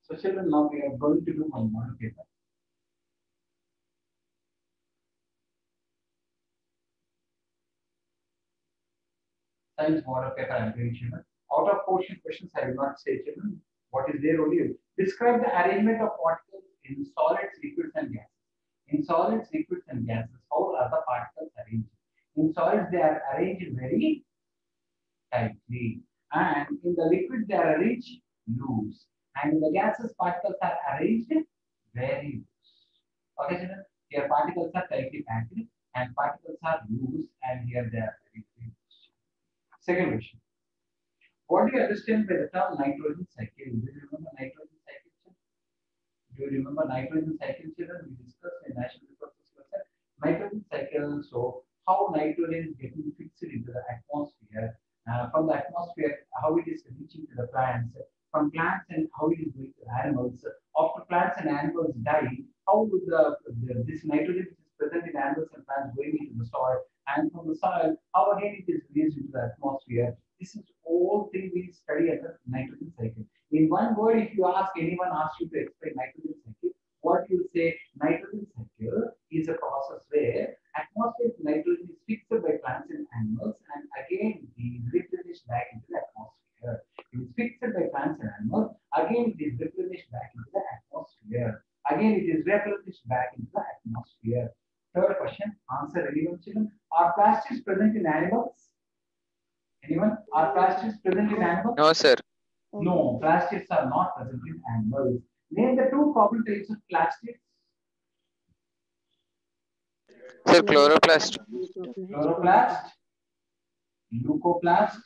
So children, now we are going to do one model paper. Science model paper I am doing, children. Out of portion questions I will not say, children. What is there only? Describe the arrangement of particles in solids, liquids, and gases. In solids, liquids, and gases, how are the particles arranged? In solids, they are arranged very tightly, and in the liquid, they are arranged loose, and in the gases, particles are arranged very loose. Okay, children? Here particles are tightly packed, and particles are loose, and here they are very loose. Second question. What do you understand by the term nitrogen cycle? Do you remember nitrogen cycle, children? Do you remember nitrogen cycle, children? We discussed in National Resources lesson. Nitrogen cycle, so how nitrogen is getting fixed into the atmosphere. From the atmosphere, how it is reaching to the plants. From plants and how it is going to animals. After plants and animals die, how would this nitrogen which is present in animals and plants going into the soil, and from the soil, how again it is released into the atmosphere. This is all thing we study as a nitrogen cycle. In one word, if you ask anyone asks you to explain nitrogen cycle, what you will say? Nitrogen cycle is a process where atmospheric nitrogen is fixed by plants and animals, and again it is replenished back into the atmosphere. It is fixed by plants and animals, again it is replenished back into the atmosphere. Again it is replenished back into the atmosphere. Third question, answer anyone, children? Are plastics present in animals? Anyone? Are plastics present in animals? No, sir. No, plastics are not present in animals. Name the two common types of plastics. Sir, chloroplast. Chloroplast, leucoplast,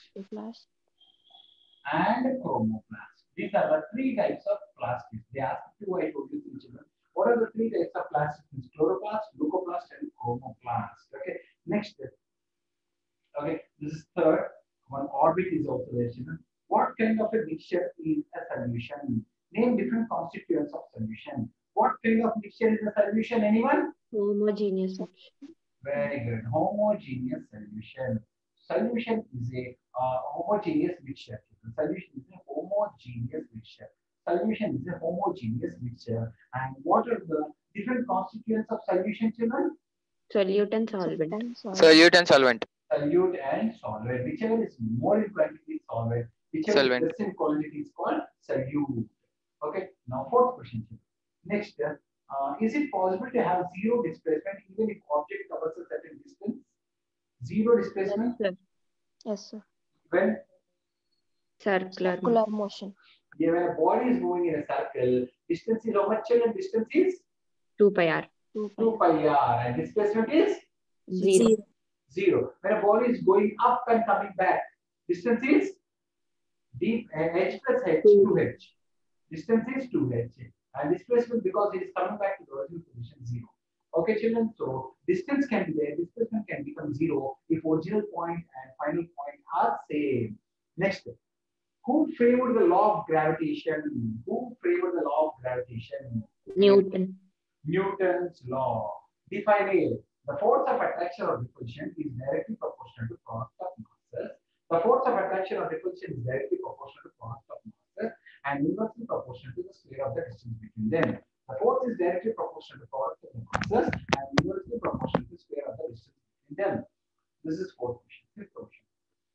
and chromoplast. These are the three types of plastics. They asked you, I told you, children. What are the three types of plastics? Chloroplast, leucoplast, and chromoplast. Okay. Next. Okay. This is third. One orbit is also there, children. What kind of a mixture is a solution? Name different constituents of solution. What kind of mixture is a solution? Anyone? Homogeneous solution. Very good. Homogeneous solution. Solution is a homogeneous mixture. Solution is a homogeneous mixture. Solution is a homogeneous mixture. And what are the different constituents of solution, children? Solute and solvent. Solute and solvent. Solute and solvent. Whichever is more in quantity is solvent. Whichever Solvent. is less in quantity is called solute. Okay. Now fourth question. Next, is it possible to have zero displacement even if object covers a certain distance? Zero displacement? Yes, sir. Yes, sir. When? Circular. Circular motion. Yeah, when a body is moving in a circle, distance is how much, and distance is 2 pi r. 2 pi r, and displacement is 0. 0. When a body is going up and coming back, distance is d h plus h, 2h. Distance is 2h. And displacement, because it is coming back to the original position, 0. Okay, children. So distance can be there, displacement can become 0 if original point and final point are same. Next, who favored the law of gravitation? Who favored the law of gravitation? Newton. Newton's law. Define it. The force of attraction or repulsion is directly proportional to product of masses. The force of attraction or repulsion is directly proportional to product of masses and inversely proportional to the square of the distance between them. The force is directly proportional to product of the masses and inversely proportional to the square of the distance between them. This is fourth question. Fifth question.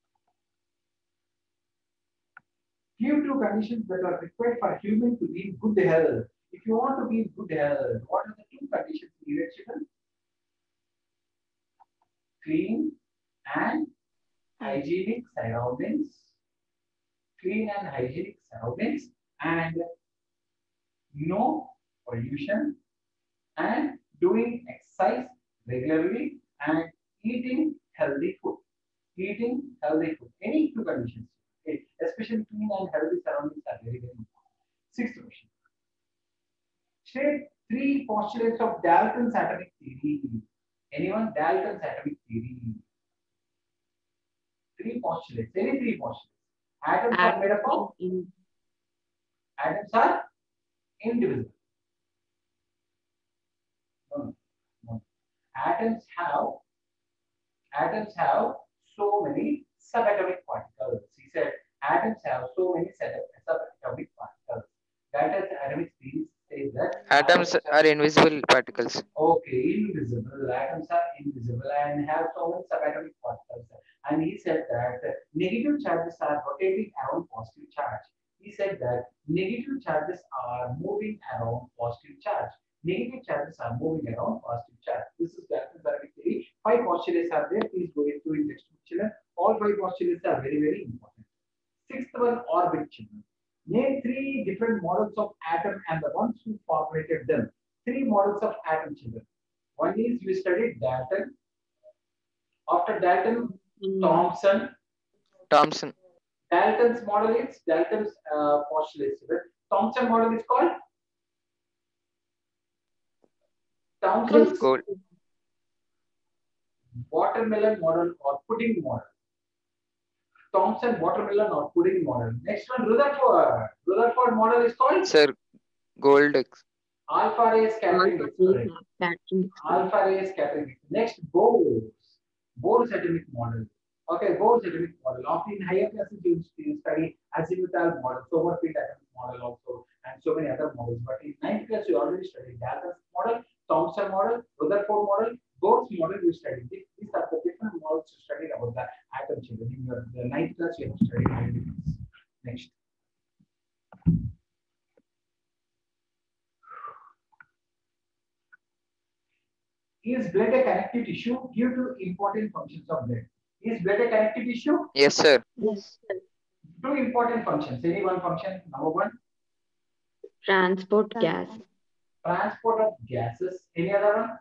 Give two conditions that are required for a human to be in good health. If you want to be in good health, what are the two conditions needed, children? Clean and hygienic surroundings. Clean and hygienic surroundings, and no pollution, and doing exercise regularly, and eating healthy food. Eating healthy food. Any two conditions. Okay. Especially clean and healthy surroundings are very, very important. Sixth question. State three postulates of Dalton's atomic theory. Anyone? Dalton's atomic theory. Three postulates. Any three postulates. Atoms are made up of? Atoms are indivisible. No. Atoms have so many subatomic particles. He said atoms have so many subatomic particles. That is Atoms are invisible particles. Okay, invisible. Atoms are invisible and have so many subatomic particles. And he said that negative charges are rotating around positive charge. He said that negative charges are moving around positive charge. Negative charges are moving around positive charge. This is Dalton's Arabic theory. Five postulates are there. Please go into in textbook children. All five postulates are very, very important. Sixth one, orbit children. Name three different models of atom and the ones who formulated them. Three models of atom children. One is we studied Dalton. After Dalton, Thomson. Thomson. Dalton's model is Dalton's postulate. Thomson model is called Thomson's Gold. watermelon model or pudding model. Thomson watermelon or pudding model. Next one, Rutherford. Rutherford model is called Sir, gold. alpha ray scattering. Alpha ray scattering. Next, Bohr's. Bohr's atomic model. Okay, Bohr's atomic model. Often in higher classes you study azimuthal model, Sommerfeld atomic model also, and so many other models. But in 9th class you already studied Dalton's model, Thomson model, Rutherford model, Bohr's model you studied. These are the different models you studied about the atom children. In your the 9th class you have studied all these. Next. Is blood a connective tissue? Due to important functions of blood. Is blood a connective tissue? Yes, sir. Yes. Two important functions. Any one function. Number one. Transport gas. Transport of gases. Any other one?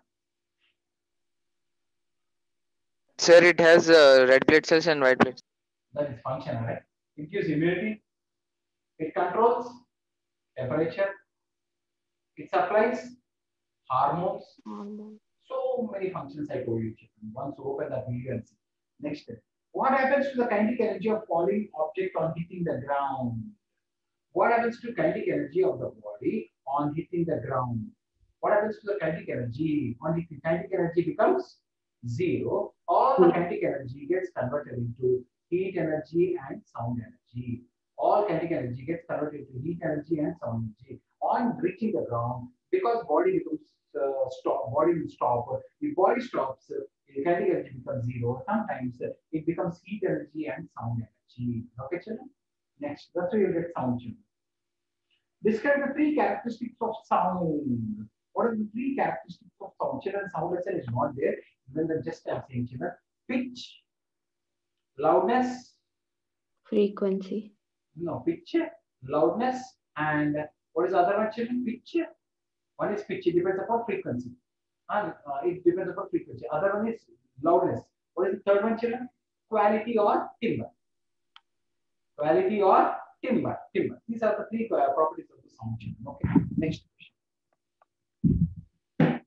Sir, it has red blood cells and white blood cells. That is functional, right? It gives immunity. It controls temperature. It supplies hormones. So many functions I told you. Once open the video and see. Next step. What happens to the kinetic energy of falling object on hitting the ground? What happens to kinetic energy of the body on hitting the ground? What happens to the kinetic energy? On hitting kinetic energy becomes zero. All the kinetic energy gets converted into heat energy and sound energy. All kinetic energy gets converted into heat energy and sound energy. On reaching the ground, because body becomes stop, body will stop. If body stops, the kinetic energy becomes zero. Sometimes it becomes heat energy and sound energy. Okay, children? Next, that's why you get sound children. Describe the three characteristics of sound. What are the three characteristics of sound? Children, sound lesson is not there. Even the just I'm saying, children. Pitch, loudness, Frequency. no, pitch, loudness, and what is the other one, children? Pitch. One is pitch, it depends upon frequency. And it depends upon frequency. Other one is loudness. What is the third one, children? Quality or timbre. Quality or timbre. Timbre. These are the three properties of the sound, children. Okay. Next question.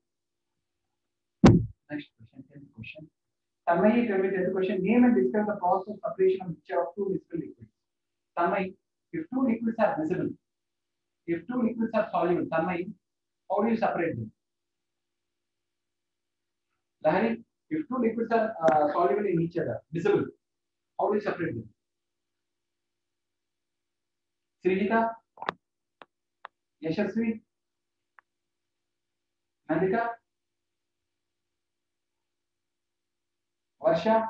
Next question. 10th question. Tanmay, tell me 10th question. Name and describe the process of separation of mixture of two visible liquids. Tanmay, if two liquids are visible, if two liquids are soluble, Tanmay, how do you separate them? Lahari, if two liquids are soluble in each other, visible, how do you separate them? Srijita, Yashasvi, Nandika, Varsha,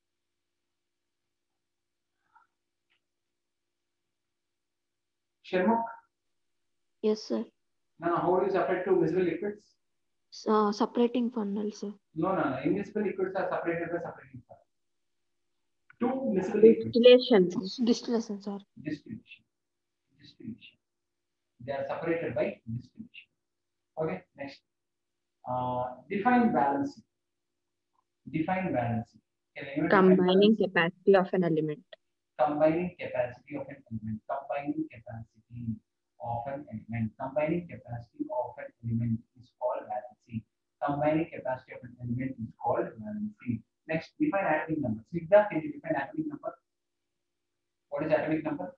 Sharmukh. Yes, sir. No, how do you separate two visible liquids? Separating funnel, sir. No. Invisible liquids are separated by separating funnel. Two visible liquids. Distillation, sir. Distillation. They are separated by distillation. Okay, next. Define valency. Define valency. Combining capacity of an element. Combining capacity of an element. Combining capacity of an element. Combining capacity of an element is called valency. Combining capacity of an element is called valency. Next, define atomic number. Sigda, can you define atomic number? What is atomic number?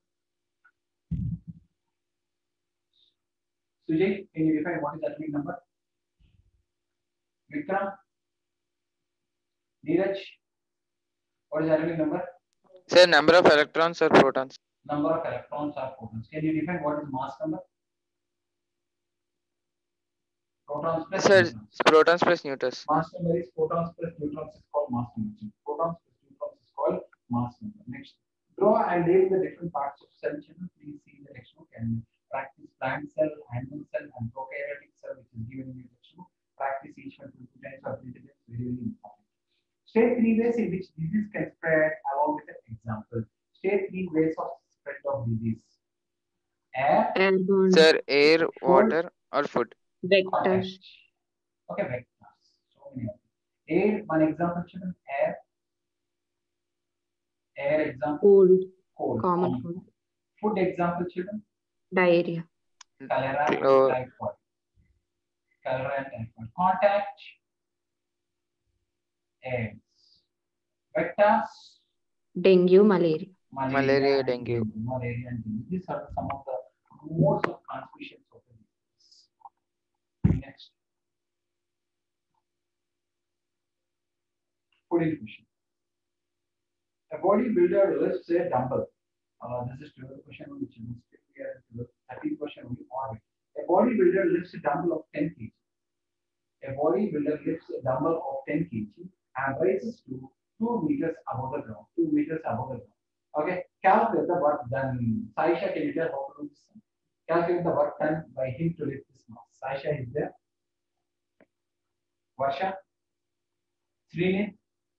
Sujay, can you define what is atomic number? Vikram? Neeraj, what is atomic number? Sir, number of electrons or protons. Number of electrons or photons. Can you define what is mass number? Protons plus Sir, neutrons. protons plus neutrons. Mass number is protons plus neutrons is called mass number. Protons plus neutrons is called mass number. Next, draw and label the different parts of cell. Children, please see the textbook and practice plant cell, animal cell, and prokaryotic cell, which is given in the textbook. Practice each one 2 times or 3 times. Very, very important. State 3 ways in which disease can spread along with an example. State 3 ways of spread of disease. Air, Airborne. Sir, air, Food. water, or food. Vectors. Okay, vectors. So many of them. Air, one example, children. Air. Air example. Cold. Cold. Common cold. Food example, children. Diarrhea. Cholera and Oh. typhoid. Cholera and typhoid. Contact. AIDS. Vectors. Dengue, malaria. Malaria, and dengue. Malaria and dengue. These are some of the modes of transmissions of the disease. Next. Food question. A bodybuilder lifts a dumbbell. This is 12th question which is here. 13th question only on it. A bodybuilder lifts a dumbbell of 10 kg. A bodybuilder lifts a dumbbell of 10 kg and raises to 2 meters above the ground. 2 meters above the ground. Okay, calculate the work done. Saisha, can you tell how to do this? Calculate the work done by him to lift this mass. Saisha is there. Varsha, Srini.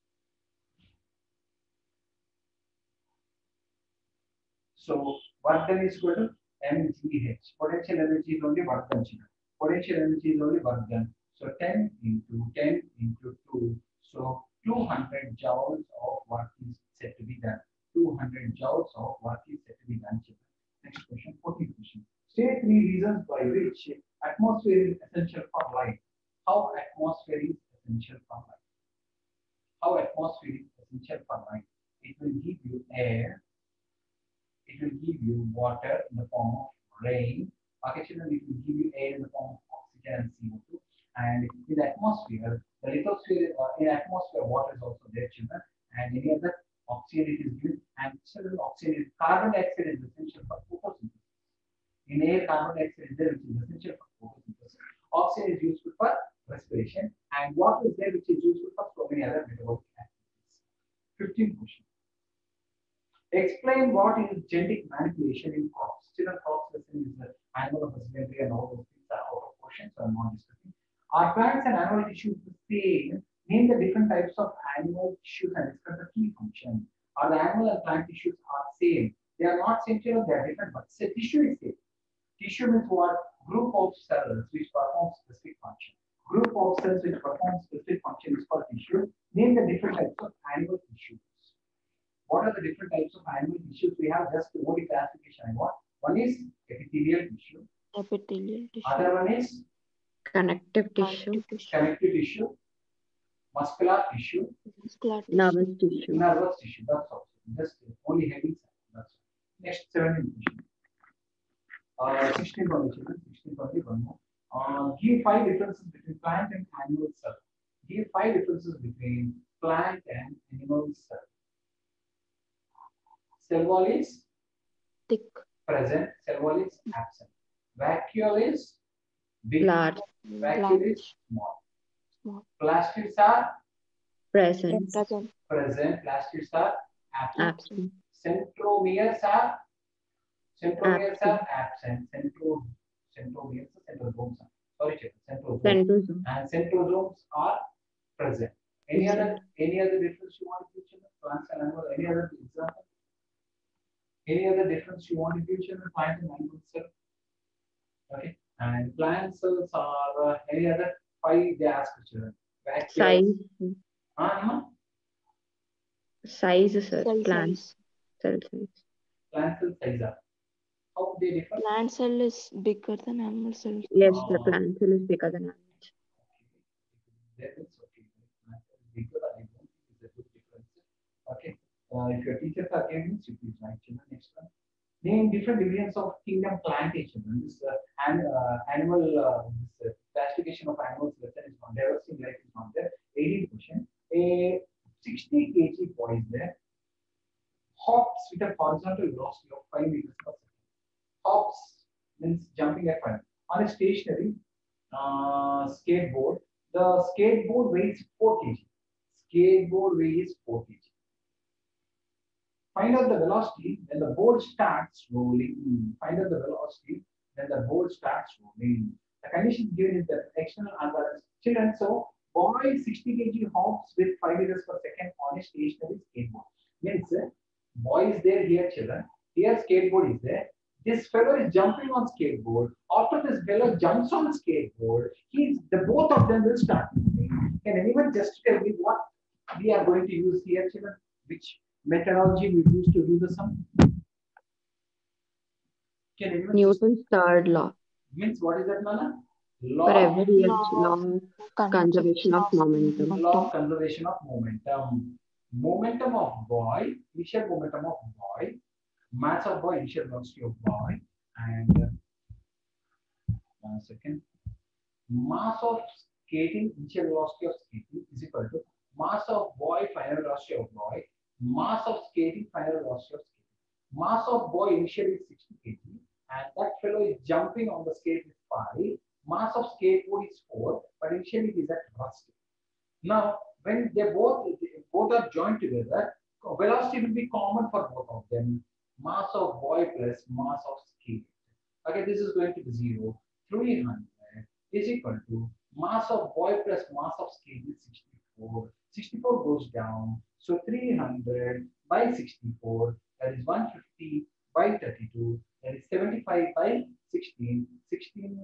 So work done is equal to mgh. Potential energy is only work done. Potential energy is only work done. So 10 into 10 into 2. So 200 joules of work is said to be done. 200 joules of work is said to be done. Next question, 14th question. State 3 reasons by which atmosphere is essential for life. How atmosphere is essential for life? How atmosphere is essential for life? It will give you air. It will give you water in the form of rain. Okay, children, it will give you air in the form of oxygen and CO2. And in the atmosphere, the lithosphere, in atmosphere, water is also there, children. And any other oxygen it is given. And children, oxygen is carbon dioxide is essential for photosynthesis. In air, carbon dioxide is there, which is essential for photosynthesis. Oxygen is useful for respiration, and water is there, which is useful for so many other metabolic activities. 15th question. Explain what is genetic manipulation in crops. Children, crops lesson is the animal husbandry and all those things are out of question, so I'm not discussing. Are plants and animal tissues the same? Name the different types of animal tissues and discuss the key function. Are the animal and plant tissues are same? They are not same, children, they are different, but say tissue is same. Tissue means what? Group of cells which perform specific function. Group of cells which perform specific function is called tissue. Name the different types of animal tissues. What are the different types of animal tissues? We have just only classification I want. One is epithelial tissue. Epithelial tissue. Other one is Connective tissue. connective tissue, muscular tissue, Muscular tissue. Nervous tissue. nervous tissue. That's all. Just only headings. That's all. Next 17th question. 16th only, children. 16th only one more. Give 5 differences between plant and animal cell. Give 5 differences between plant and animal cell. Cell wall is Thick. present, cell wall is absent. Vacuole is big, Large. vacuole is small. Small. Plastids are Present. Present. plastids are absent. Absent. Centromeres are absent. Centrosomes are, sorry, centrosomes. Centrosome. And centrosomes are present. Any other difference you want to teach in plants and animal? Any other example? Any other difference you want to teach in plant and animal cell? Okay. And plant cells are any other 5 they ask children. Size. No? Size, sir. Cell Plant size. cell size. Plant cell size are. How they differ? Plant cell is bigger than animal cell. Yes, the plant cell is bigger than animal. That is okay. Plant cell is bigger, I don't think it's a good difference. Okay. If your teachers are giving you, please write children. Next one. Name different divisions of kingdom plantation. This animal this classification of animals lesson is not there. Life is not there. 18th question. A 60 kg boy is there. Hops with a horizontal velocity of 5 meters per second. Hops means jumping at 5. On a stationary Skateboard. The skateboard weighs 4 kg. Skateboard weighs 4 kg. Find out the velocity when the board starts rolling. Find out the velocity when the board starts rolling. The condition given is the external unbalanced children. So, boy 60 kg hops with 5 meters per second on a stationary skateboard. Means boy is there here, children. Here skateboard is there. This fellow is jumping on skateboard. After this fellow jumps on skateboard, the both of them will start moving. Can anyone just tell me what we are going to use here, children? Which methodology we use to do the sum? Can anyone Newton's third law. Means what is that, Nana? For every Law law of conservation of momentum. Law of conservation of momentum. Momentum of boy, initial momentum of boy, mass of boy, initial velocity of boy, and 1 second. Mass of skating, initial velocity of skating is equal to mass of boy, final velocity of boy, mass of skating, final velocity of skating. Mass of boy initially is 60 kg, and that fellow is jumping on the skate with 5. Mass of skateboard is 4, but initially it is at rest. Now, when they both are joined together, velocity will be common for both of them. Mass of boy plus mass of skate. Okay, this is going to be 0. 300 is equal to mass of boy plus mass of skate is 64. 64 goes down. So 300 by 64, that is 150 by 32, that is 75 by 16. 16,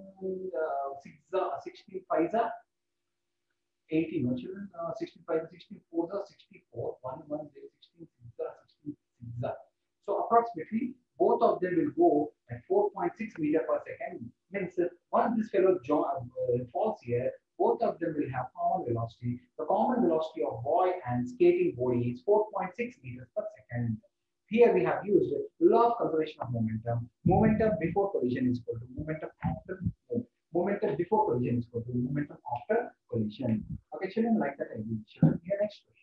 16 5s are 80, no children? 65, 64 are 64. 1, 1, 0, 16, 6 are 16, 6 are. So approximately both of them will go at 4.6 meter per second. Means once this fellow falls here, both of them will have common velocity. The common velocity of boy and skating body is 4.6 meters per second. Here we have used law of conservation of momentum. Momentum before collision is equal to momentum after momentum before collision is equal to momentum after collision. Okay, children, like that I will. Children, here next question.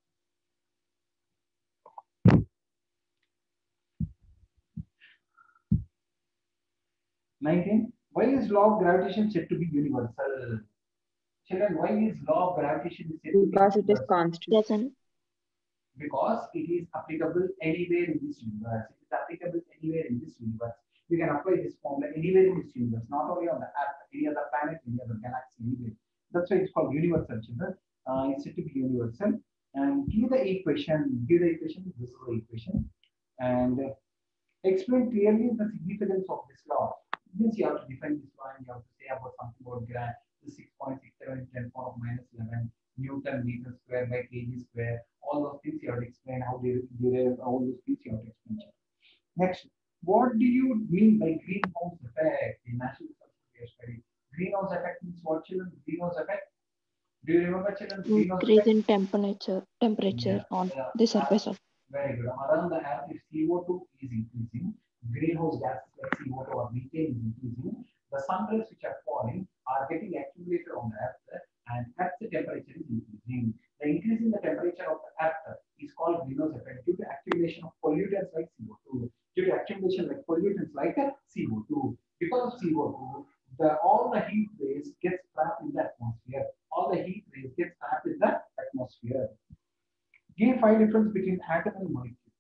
19. Why is law of gravitation said to be universal? Children, why is law of gravitation said to be Because it is universal? constant. Doesn't. Because it is applicable anywhere in this universe. It is applicable anywhere in this universe. You can apply this formula anywhere in this universe, not only on the Earth, any other planet, any other galaxy, anywhere. That's why it's called universal, children. It's said to be universal. And give the equation. Give the equation. This is the equation. And explain clearly the significance of this law. Means you have to define this law and you have to say about something about the 6.67 10 power minus 11 Newton meter square by kg square. All those things you have to explain how they derive. All those things you have to explain. Next, what do you mean by greenhouse effect? In natural resources we have studied. Greenhouse effect means what, children? Greenhouse effect. Do you remember, children? Greenhouse Increase effect? in temperature on the surface of. Very good. Around the Earth, if CO2 is increasing, greenhouse gases like CO2 or methane is increasing, the sun rays which are falling are getting accumulated on the Earth, and Earth's temperature is increasing. The increase in the temperature of the Earth is called greenhouse effect due to accumulation of pollutants like CO2. Due to accumulation like pollutants like CO2. Because of CO2, all the heat rays get trapped in the atmosphere. All the heat rays get trapped in the atmosphere. Give 5 difference between atom and molecule.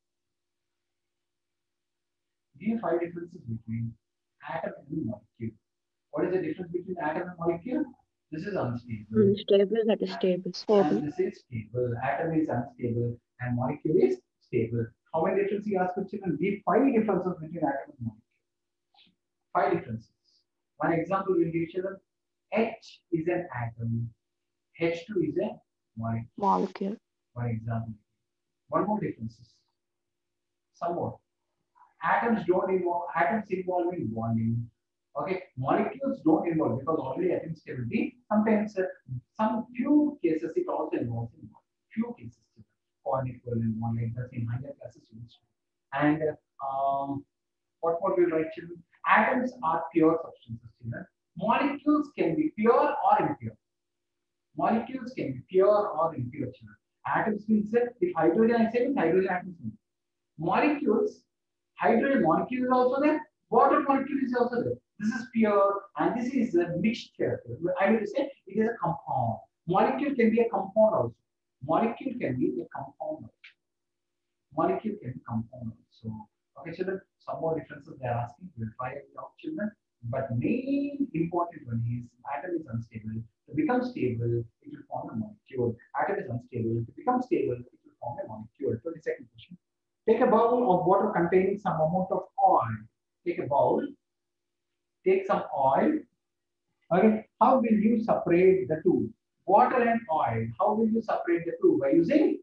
Give 5 differences between atom and molecule. What is the difference between atom and molecule? This is unstable. Unstable, that is stable. And this is stable. Atom is unstable and molecule is stable. How many differences you ask children? Give 5 differences between atom and molecule. 5 differences. One example will give children. H is an atom. H2 is a molecule. One example. One more differences. Some more. Atoms involve in bonding. Okay, molecules don't involve because already atom stability. Sometimes some few cases it also involves in bonding. Few cases. Coequivalent bonding. That's in higher classes. And what more will write, children? Atoms are pure substances, children. Molecules can be pure or impure. Molecules can be pure or impure, children. Atoms means if hydrogen I say hydrogen atoms. Molecules, hydrogen molecule is also there, water molecule is also there. This is pure, and this is a mixture. I will say it is a compound. Molecule can be a compound also. Molecule can be a compound also. Molecule can be compound also. Okay, children, some more differences they are asking. We'll try it out, children. But main important one is atom is unstable. To become stable, it will form a molecule. Atom is unstable. To become stable, it will form a molecule. 22nd question. Take a bowl of water containing some amount of oil. Take a bowl. Take some oil. Okay. How will you separate the two? Water and oil. How will you separate the two? By using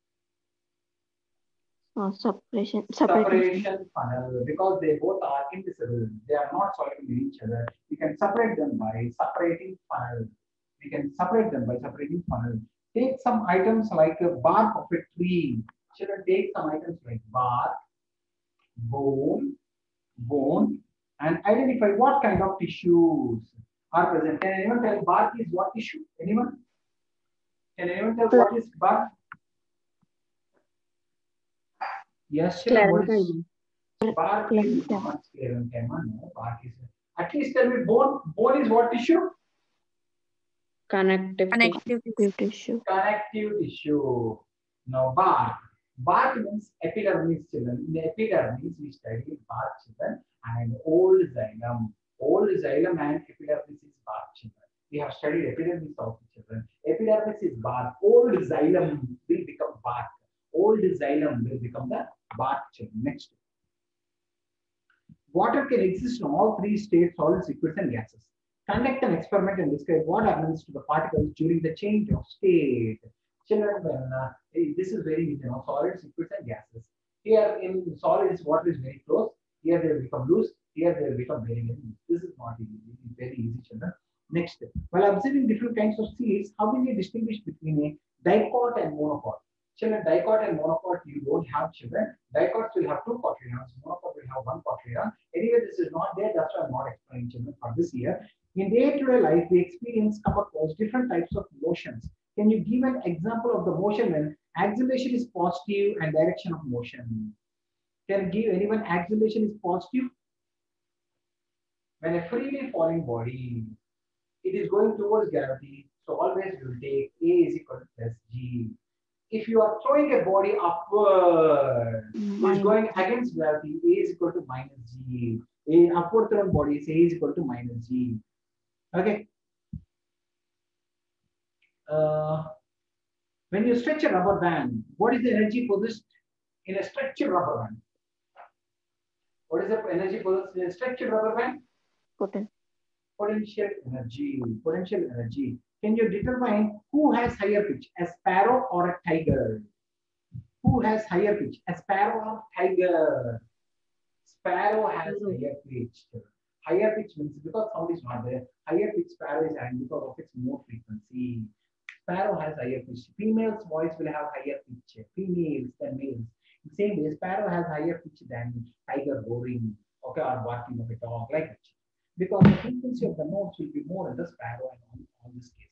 Separation. separation funnel, because they both are indivisible. They are not soluble in each other. We can separate them by separating funnel. We can separate them by separating funnel. Take some items like a bark of a tree. Children, take some items like bark, bone, and identify what kind of tissues are present. Can anyone tell bark is what tissue? Anyone? Can anyone tell what is bark? Yes, children, what is bark? Is not sclerenchyma. No, bark is. At least tell me, bone. Bone is what tissue? Connective Tissue. Connective tissue. Now, bark. Bark means epidermis, children. In the epidermis, we study bark, children, and old xylem. Old xylem and epidermis is bark, children. We have studied epidermis of children. Epidermis is bark. Old xylem will become bark. Old xylem will become the bark, children. Next. Water can exist in all three states, solids, liquids, and gases. Conduct an experiment and describe what happens to the particles during the change of state. Children, when this is very easy, solids, liquids, and gases. Here in solids, water is very close. Here they will become loose. Here they will become very loose. This is not easy. It is very easy, children. Next, while observing different kinds of seeds, how will you distinguish between a dicot and monocot? Children, dicot and monocot, you don't have, children. Dicots will have two quaternions. Monocot will have one quaternion. Anyway, this is not there. That's why I'm not explaining, children, for this year. In day-to-day life, we come across different types of motions. Can you give an example of the motion when acceleration is positive and direction of motion? Can you give anyone acceleration is positive? When a freely falling body, it is going towards gravity, so always we will take A is equal to plus G. If you are throwing a body upward, it is going against gravity, A is equal to minus G. A upward thrown body is A is equal to minus G. Okay. When you stretch a rubber band, what is the energy possessed in a stretched rubber band? What is the energy possessed in a stretched rubber band? Potential energy. Potential energy. Can you determine who has higher pitch, a sparrow or a tiger? Who has higher pitch, a sparrow or tiger? Sparrow has higher pitch. Higher pitch means because sound is not there. Higher pitch sparrow is having because of its more frequency. Sparrow has higher pitch. Female's voice will have higher pitch. Females than males. The same way, sparrow has higher pitch than tiger roaring, okay, or barking of a dog, like that. Because the frequency of the notes will be more in the sparrow and on this case.